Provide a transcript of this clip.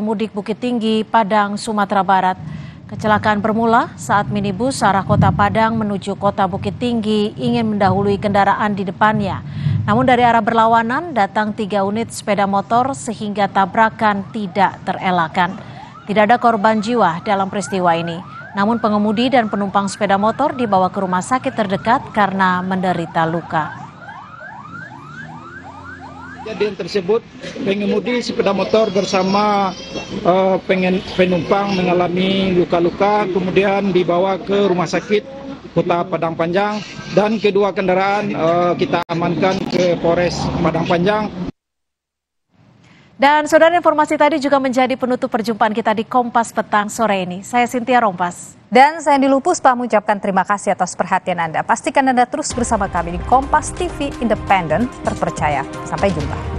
Mudik Bukittinggi, Padang, Sumatera Barat. Kecelakaan bermula saat minibus arah kota Padang menuju kota Bukittinggi ingin mendahului kendaraan di depannya. Namun dari arah berlawanan datang 3 unit sepeda motor sehingga tabrakan tidak terelakkan. Tidak ada korban jiwa dalam peristiwa ini. Namun pengemudi dan penumpang sepeda motor dibawa ke rumah sakit terdekat karena menderita luka. Kejadian tersebut, pengemudi sepeda motor bersama penumpang mengalami luka-luka, kemudian dibawa ke rumah sakit Kota Padang Panjang, dan kedua kendaraan kita amankan ke Polres Padang Panjang. Dan saudara, informasi tadi juga menjadi penutup perjumpaan kita di Kompas Petang sore ini. Saya Cynthia Rompas. Dan saya Andi Lupus mengucapkan terima kasih atas perhatian Anda. Pastikan Anda terus bersama kami di Kompas TV Independen Terpercaya. Sampai jumpa.